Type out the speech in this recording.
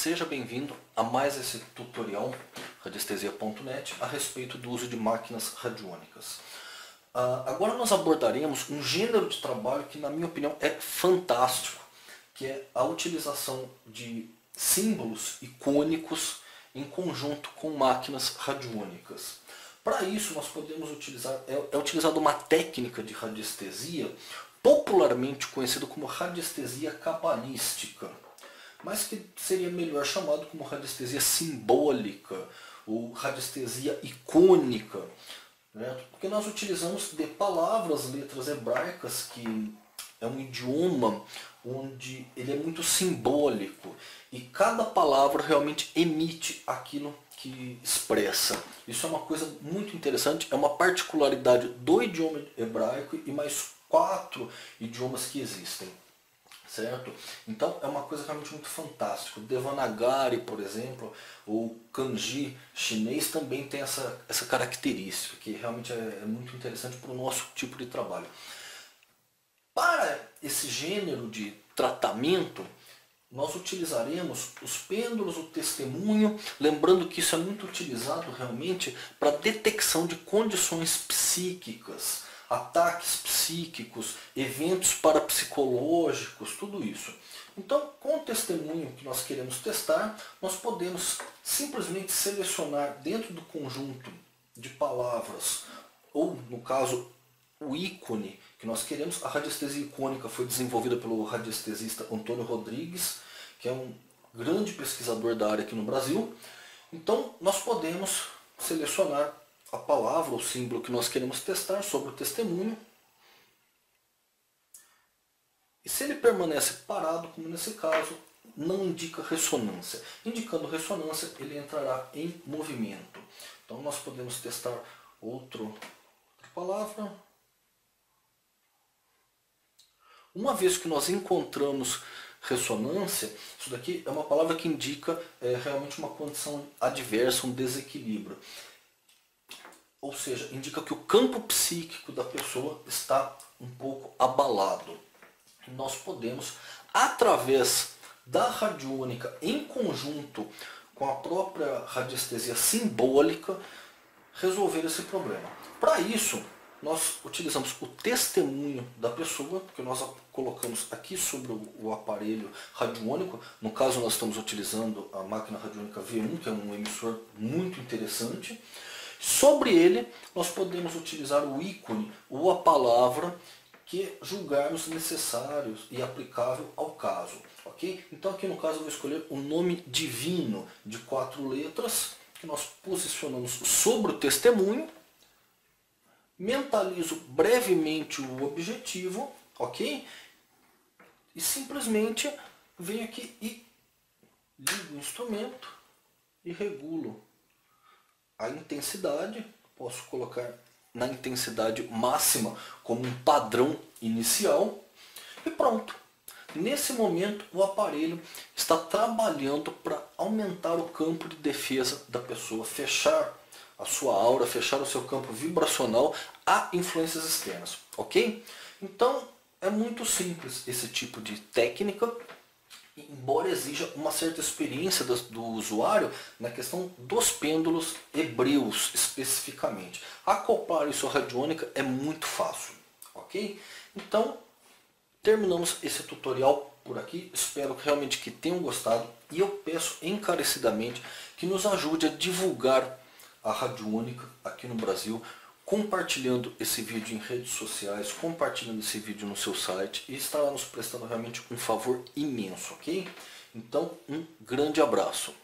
seja bem-vindo a mais esse tutorial radiestesia.net a respeito do uso de máquinas radiônicas. Agora nós abordaremos um gênero de trabalho que, na minha opinião, é fantástico, que é a utilização de símbolos icônicos em conjunto com máquinas radiônicas. Para isso nós podemos utilizar, é utilizada uma técnica de radiestesia popularmente conhecida como radiestesia cabalística, mas que seria melhor chamado como radiestesia simbólica ou radiestesia icônica, né? Porque nós utilizamos de palavras, letras hebraicas, que é um idioma onde ele é muito simbólico e cada palavra realmente emite aquilo que expressa. Isso é uma coisa muito interessante, é uma particularidade do idioma hebraico e mais 4 idiomas que existem, certo? Então é uma coisa realmente muito fantástica. O Devanagari, por exemplo, o Kanji chinês também tem essa característica, que realmente é muito interessante para o nosso tipo de trabalho. Para esse gênero de tratamento, nós utilizaremos os pêndulos, o testemunho, lembrando que isso é muito utilizado realmente para detecção de condições psíquicas, ataques psíquicos, eventos parapsicológicos, tudo isso. Então, com o testemunho que nós queremos testar, nós podemos simplesmente selecionar dentro do conjunto de palavras, ou no caso, o ícone que nós queremos. A radiestesia icônica foi desenvolvida pelo radiestesista Antônio Rodrigues, que é um grande pesquisador da área aqui no Brasil. Então, nós podemos selecionar a palavra, o símbolo que nós queremos testar sobre o testemunho. E se ele permanece parado, como nesse caso, não indica ressonância. Indicando ressonância, ele entrará em movimento. Então nós podemos testar outra palavra. Uma vez que nós encontramos ressonância, isso daqui é uma palavra que indica realmente uma condição adversa, um desequilíbrio. Ou seja, indica que o campo psíquico da pessoa está um pouco abalado. E nós podemos, através da radiônica em conjunto com a própria radiestesia simbólica, resolver esse problema. Para isso, nós utilizamos o testemunho da pessoa, que nós colocamos aqui sobre o aparelho radiônico. No caso, nós estamos utilizando a máquina radiônica V1, que é um emissor muito interessante. Sobre ele, nós podemos utilizar o ícone ou a palavra que julgarmos necessários e aplicável ao caso. Ok? Então aqui no caso eu vou escolher o nome divino de 4 letras, que nós posicionamos sobre o testemunho. Mentalizo brevemente o objetivo, ok? E simplesmente venho aqui e ligo o instrumento e regulo a intensidade. Posso colocar na intensidade máxima como um padrão inicial e pronto. Nesse momento o aparelho está trabalhando para aumentar o campo de defesa da pessoa, fechar a sua aura, fechar o seu campo vibracional a influências externas, ok? Então é muito simples esse tipo de técnica, embora exija uma certa experiência do usuário na questão dos pêndulos hebreus especificamente. Acoplar isso à radiônica é muito fácil, ok? Então terminamos esse tutorial por aqui. Espero realmente que tenham gostado e eu peço encarecidamente que nos ajude a divulgar a radiônica aqui no Brasil, compartilhando esse vídeo em redes sociais, compartilhando esse vídeo no seu site, e estará nos prestando realmente um favor imenso, ok? Então, um grande abraço.